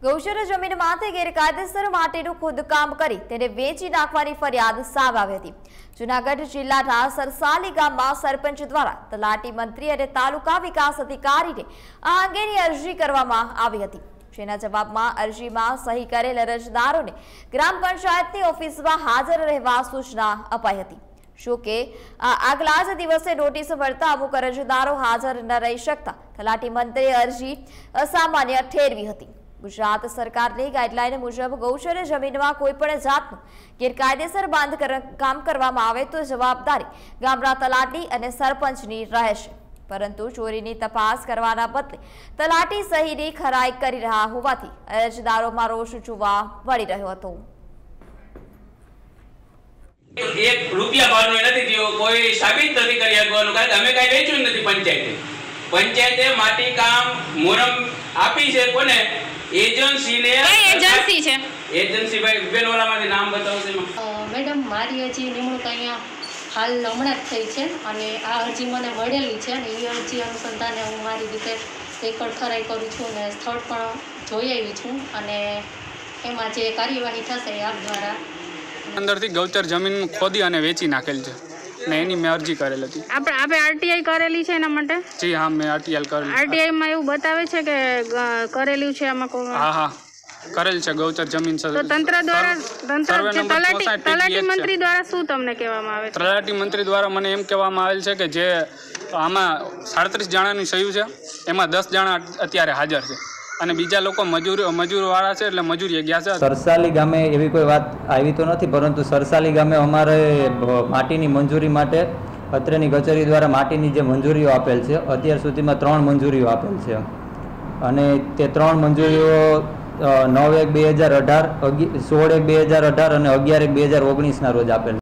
ગૌચર જમીનમાંથી ગેરકાયદેસર માટીનું ખોદકામ કરી તેને વેચી નાખવાની ફરિયાદ સામે આવી હતી। જૂનાગઢ જિલ્લાના સરસાલી ગામમાં સરપંચ દ્વારા તલાટી મંત્રી અને તાલુકા વિકાસ અધિકારીને આ અંગેની અરજી કરવામાં આવી હતી। જેના જવાબમાં અરજીમાં સહી કરેલ અરજદારોને ગ્રામ પંચાયતની ઓફિસમાં હાજર રહેવા સૂચના અપાઈ હતી। જો કે આગલા જ દિવસે નોટિસ મળતા અમુક અરજદારો હાજર ન રહી શકતા તલાટી મંત્રીએ અરજી અસામાન્ય ઠેરવી હતી। ગુજરાત સરકારની ગાઈડલાઈન મુજબ ગૌચર જમીનમાં કોઈપણ જાતનું ગેરકાયદેસર બાંધકામ કરવામાં આવે તો જવાબદારી ગામના તલાટી અને સરપંચની રહેશે, પરંતુ ચોરીની તપાસ કરવાના બદલે તલાટી સહીની ખરાઈ કરી રહ્યા હોવાથી અરજદારોમાં રોષ જોવા મળી રહ્યો હતો। એક રૂપિયા ભાવનો નથી થયો, કોઈ સાબિત નથી કરી શકવાનું, કારણ કે અમે કઈ વેચ્યું નથી। પંચાયતે માટી કામ મોરમ આપી છે કોને? એજન્સીને। કઈ એજન્સી છે? એજન્સી ભાઈ બેનવાલામાંથી નામ બતાવશે મેડમ। મારી અરજી નિમણૂક અહીંયા હાલ હમણાં જ થઈ છે અને આ અરજી મને મળેલી છે અને એ અરજી અનુસંધાને હું મારી રીતે રેકોર્ડ ખરાઈ કરું છું અને સ્થળ પણ જોઈ આવી છું અને એમાં જે કાર્યવાહી થશે એ આપ દ્વારા અંદરથી ગૌચર જમીન ખોદી અને વેચી નાખેલ છે ને એની મેં અરજી કરેલ હતી। આપણે આરટીઆઈ કરેલી છે એના માટે? જી હા, મેં આરટીઆઈ કરેલી। આરટીઆઈ માં એવું બતાવે છે કે કરેલું છે આમાં? હા કરેલ છે ગૌચર જમીન। તો તંત્ર દ્વારા તલાટી મંત્રી દ્વારા શું તમને કહેવામાં આવે છે? તલાટી મંત્રી દ્વારા મને એમ કહેવામાં આવેલ છે કે જે આમાં 37 જણાની સહી છે એમાં 10 જણા અત્યારે હાજર છે અને બીજા લોકો મજૂર વાળા છે એટલે મજૂરીએ ગયા છે। સરસાલી ગામે એવી કોઈ વાત આવી તો નથી, પરંતુ સરસાલી ગામે અમારે માટીની મંજૂરી માટે અત્રેની કચેરી દ્વારા માટીની જે મંજૂરીઓ આપેલ છે અત્યાર સુધીમાં 3 મંજૂરીઓ આપેલ છે અને તે 3 મંજૂરીઓ 9/1/2018, 16/1/2018 અને 11/1/2019 રોજ આપેલ।